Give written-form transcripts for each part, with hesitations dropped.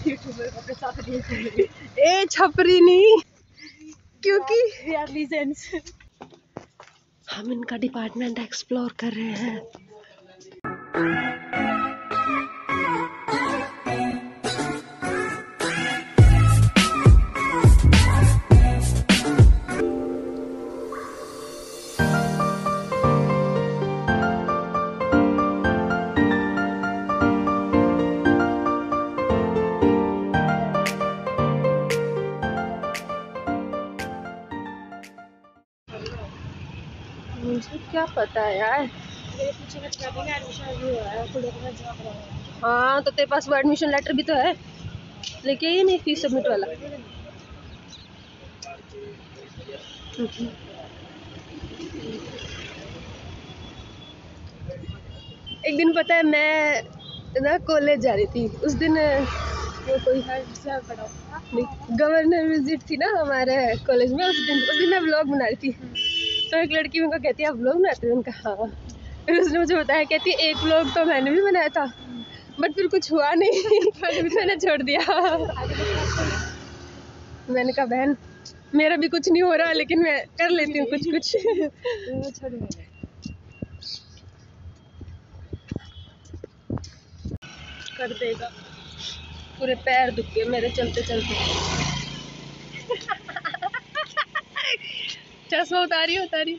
YouTuber को अपने साथ लिए ए छपरी नहीं, क्योंकि वी आर लीजेंड्स। हम इनका डिपार्टमेंट एक्सप्लोर कर रहे हैं। मुझे क्या पता है यार। मेरे पीछे का ट्रैवलिंग एडमिशन भी हुआ है, खुद अपना जमा करवाया। हाँ तो तेरे पास वो एडमिशन लेटर भी तो है, लेके ही नहीं फीस सबमिट वाला। एक दिन पता है मैं ना कॉलेज जा रही थी, उस दिन वो कोई है जिससे पढ़ा गवर्नर विजिट थी ना हमारे कॉलेज में। उस दिन मैं व्लॉग बना रही थी, तो एक लड़की मेरे को कहती है आप व्लॉग बनाते हो? उनका हाँ। फिर उसने मुझे बताया, कहती है एक व्लॉग तो मैंने भी बनाया था बट फिर कुछ हुआ नहीं मैंने छोड़ दिया। मैंने कहा बहन मेरा भी कुछ नहीं हो रहा, लेकिन मैं कर लेती हूँ कुछ कुछ। कर देगा, पूरे पैर दुख गए मेरे चलते चलते। चश्मा उतारी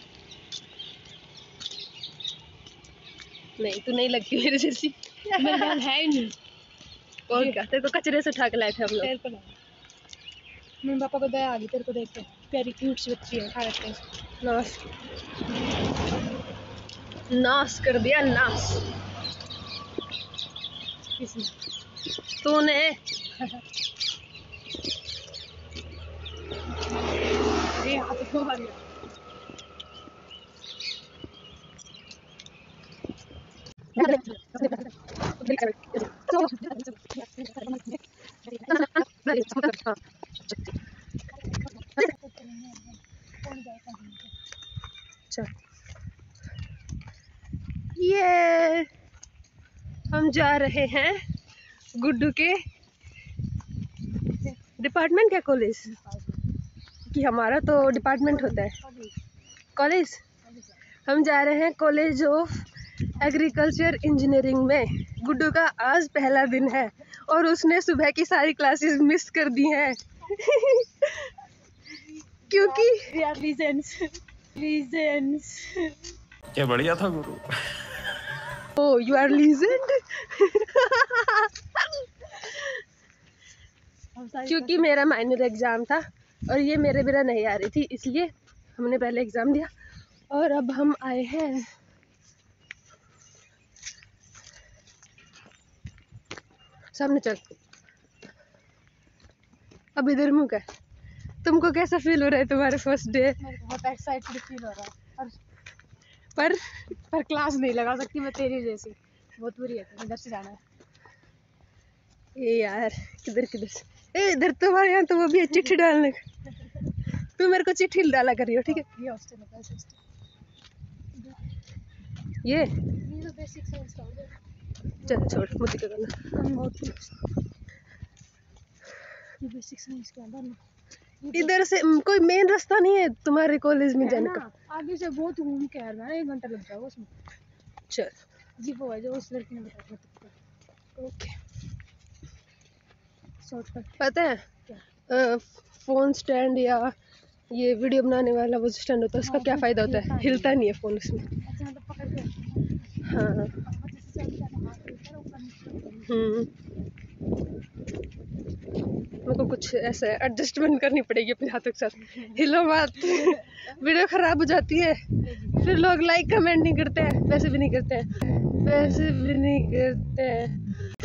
नहीं, तू नहीं लगती मेरे जैसी। मेरे पास है ही नहीं। और क्या, तेरे को कचरे से उठा के लाए थे हम लोग। तेरे को मेरे पापा को दया आ गई तेरे को देख के, प्यारी क्यूट सी बच्ची है, खा लेते हैं। नाश कर दिया, नाश। किसने? तूने। ये हाथ को आ गया। ये हम जा रहे हैं गुड्डू के डिपार्टमेंट क्या कॉलेज कि हमारा तो डिपार्टमेंट होता है कॉलेज। हम जा रहे हैं कॉलेज ऑफ एग्रीकल्चर इंजीनियरिंग में। गुड्डू का आज पहला दिन है और उसने सुबह की सारी क्लासेस मिस कर दी हैं क्योंकि We are legends. Legends. क्या बढ़िया था गुरु। Oh you are legend. क्योंकि मेरा माइनर एग्जाम था और ये मेरे बिना नहीं आ रही थी, इसलिए हमने पहले एग्जाम दिया और अब हम आए हैं सामने। चल अब इधर मुँह कर। तुमको कैसा फील हो रहा है तुम्हारे फर्स्ट डे? मेरे को बहुत एक्साइटेड फील हो रहा है पर क्लास नहीं लगा सकती मैं तेरी जैसी, बहुत बुरी है। इधर से जाना है। ये यार किधर से? ए इधर तुम्हारे यहाँ तो वो भी है चिट्ठी डालने का। तू मेरे को चिट्ठी डाला कर रही हो, ठीक है? ये हॉस्टल है, बस हॉस्टल। ये तो बेसिक साइंस का हो गया। चल छोड़, मुझे क्या करना। हम बहुत ये बेसिक साइंस के अंदर ना इधर से कोई मेन रास्ता नहीं है तुम्हारे कॉलेज में जाने का? आगे से बहुत घूम के आ रहा है, 1 घंटा लग जाएगा उसमें। चल जी वो है जो उस लड़की ने बताया। ओके। शॉर्टकट पता है फोन स्टैंड या ये वीडियो बनाने वाला वो स्टैंड होता है, उसका क्या फायदा होता है? हिलता नहीं है फोन उसमें। अच्छा मतलब पकड़ के। हाँ मेरे को कुछ ऐसा एडजस्टमेंट करनी पड़ेगी अपने हाथों के साथ। हिलो मत वीडियो खराब हो जाती है, फिर लोग लाइक कमेंट नहीं करते हैं, वैसे भी नहीं करते हैं, वैसे भी नहीं करते हैं।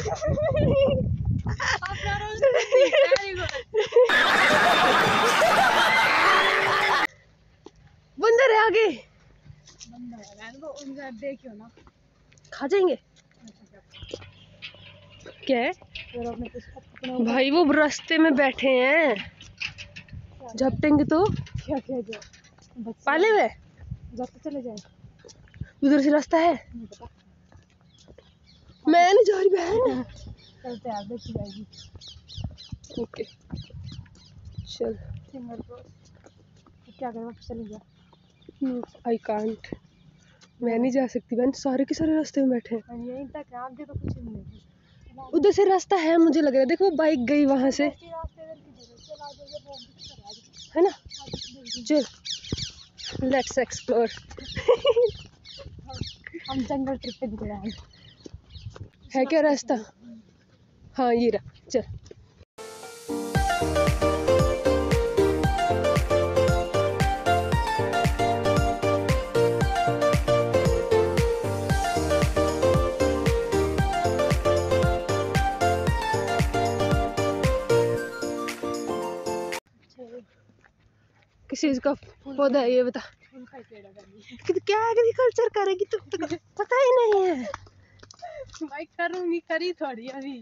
बंदर है आगे, देखियो ना खा जाएंगे। क्या है भाई? वो रास्ते में बैठे हैं, झपटेंगे तो क्या क्या पाले हुए जाते चले जाए। उधर से रास्ता है। मैं नहीं जा रही बहन। करते हैं, देखी जाएगी। ओके चल। सिंगल को क्या करें, वापस चले गया। आई कांट, मैं नहीं जा सकती बहन, सारे के सारे रास्ते में बैठे हैं। यहीं तक है, आगे तो कुछ नहीं है। उधर से रास्ता है मुझे लग रहा है, देखो बाइक गई वहां से, है ना। चल लेट्स एक्सप्लोर। हम जंगल ट्रिप पे निकले हैं। है क्या रास्ता? हाँ ये रहा, चल। किस चीज का पौधा है ये बता। कि क्या एग्रीकल्चर करेगी तू, तो पता ही नहीं है। मैं करूँगी, करी थोड़ी अभी।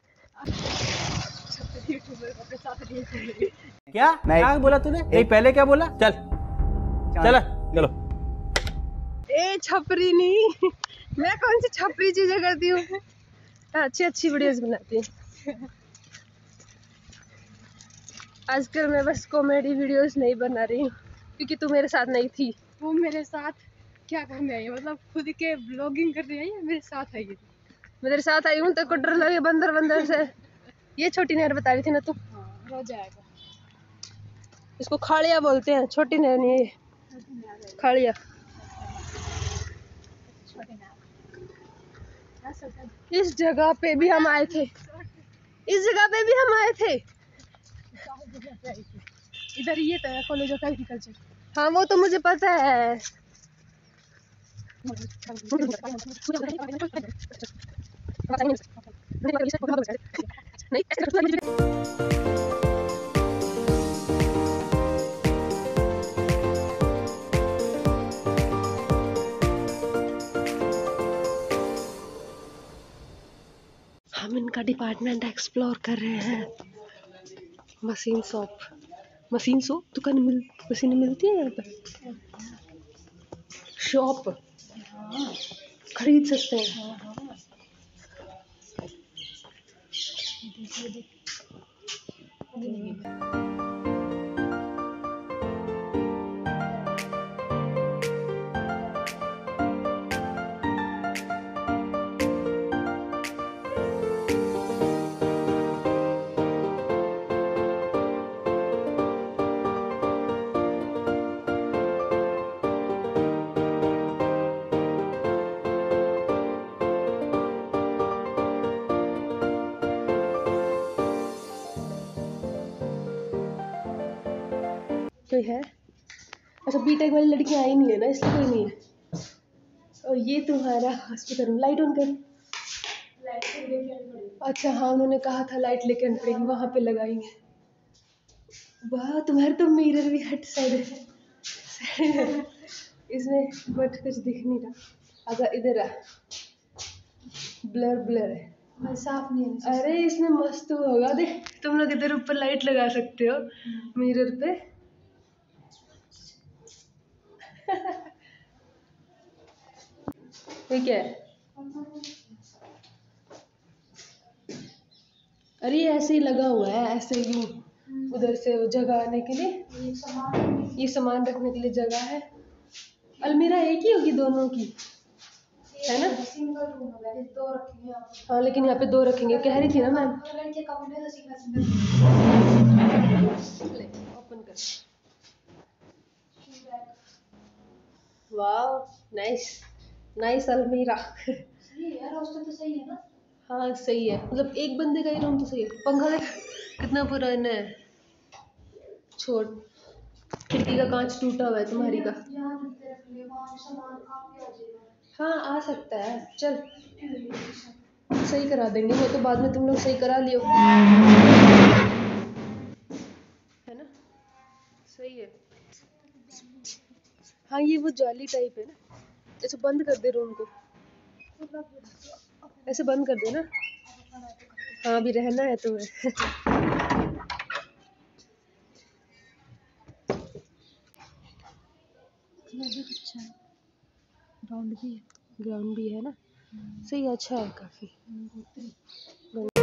क्या नहीं क्या बोला तूने? नहीं पहले क्या बोला? चल चल चलो। ए छपरी नहीं, मैं कौन सी छपरी चीजें करती हूँ। अच्छी अच्छी वीडियोस बनाती हूँ। आजकल मैं बस कॉमेडी वीडियोस नहीं बना रही हूँ क्योंकि तू मेरे साथ नहीं थी। वो मेरे साथ क्या करने आई है? मतलब खुद के ब्लॉगिंग करने आई है, मेरे साथ आई है। मैं तेरे साथ आई हूँ तो को डर लगे बंदर बंदर से। ये छोटी नहर बता रही थी ना तू। हाँ, हो जाएगा। इसको खाड़िया बोलते हैं, छोटी नहर नहीं है, खाड़िया। इस जगह पे भी हम आए थे, इस जगह पे भी हम आए थे। इधर ये तो है कॉलेज ऑफ एग्रीकल्चर। हाँ वो तो मुझे पता है। हम इनका डिपार्टमेंट एक्सप्लोर कर रहे हैं। मशीन शॉप, मशीन शॉप दुकान मिल, मशीनें मिलती है यहाँ पर। शॉप खरीद सकते हैं। कोई है? अच्छा बीटेक वाली लड़कियां आई नहीं है ना, इसलिए कोई नहीं है। और ये तुम्हारा हॉस्पिटल, लाइट ऑन कर। अच्छा हाँ उन्होंने कहा था लाइट लेके आनी पड़ेगी, वहां पे लगाएंगे। वाह तुम्हारे तो मिरर भी हट साइड है। इसमें बट कुछ दिख नहीं रहा। आजा इधर आ, ब्लर ब्लर है, साफ नहीं है। अरे इसमें मस्त होगा, देख तुम लोग इधर ऊपर लाइट लगा सकते हो मिरर पे। ये क्या है? अरे ये ऐसे ही लगा हुआ है, ऐसे यूं उधर से वो जगह आने के लिए, ये सामान रखने के लिए जगह है। अलमीरा एक ही होगी दोनों की, है ना? सिंगल रूम है, दो रखेंगे। हाँ लेकिन यहाँ पे दो रखेंगे, कह रही थी ना मैम। ओपन कर। वाओ नाइस, नाइस अलमीरा। सही है, रोस्टर तो सही है ना? हाँ सही है, मतलब एक बंदे का ही रूम तो सही है। पंखा देख कितना पुराना है, छोड़। खिड़की का कांच टूटा हुआ है तुम्हारी का। हाँ आ सकता है, चल सही करा देंगे वो तो, बाद में तुम लोग सही करा लियो, है ना? सही है। हाँ ये वो जाली टाइप है ना। ऐसे बंद कर दे रूम को, ऐसे बंद कर दे ना। हाँ अभी रहना है तुम्हें। अच्छा है, ग्राउंड भी है। ग्राउंड भी है ना, सही अच्छा है काफी।